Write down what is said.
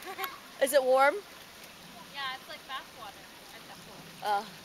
Is it warm? Yeah, it's like bath water at the pool.